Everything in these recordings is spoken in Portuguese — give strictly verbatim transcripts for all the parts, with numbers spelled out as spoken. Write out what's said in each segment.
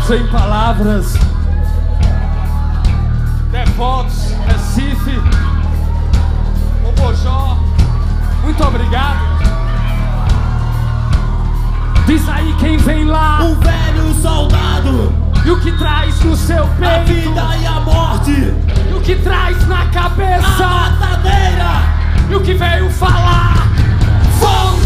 Sem palavras. Devotos, Recife, Mobojó, muito obrigado. Diz aí quem vem lá. Um velho soldado. E o que traz no seu peito? A vida e a morte. E o que traz na cabeça? A matadeira. E o que veio falar? Fogo!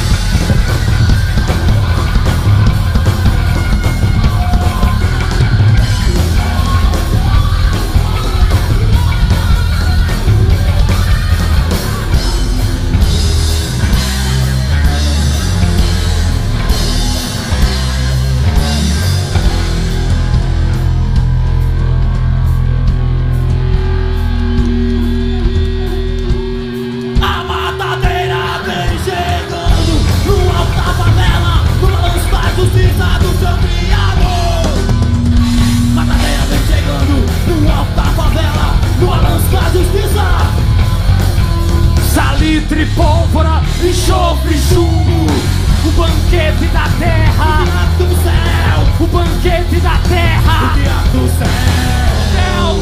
Salitre, pólvora, enxofre, chumbo. O banquete da terra. O diabo do céu. O banquete da terra. O diabo do céu.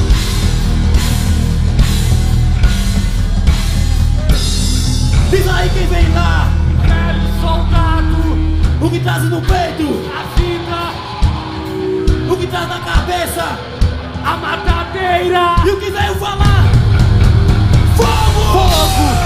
Diz aí quem vem lá. Velho soldado. O que traz no peito? A vida. O que traz na cabeça? A matadeira. E o que veio falar? Fogo! Fogo!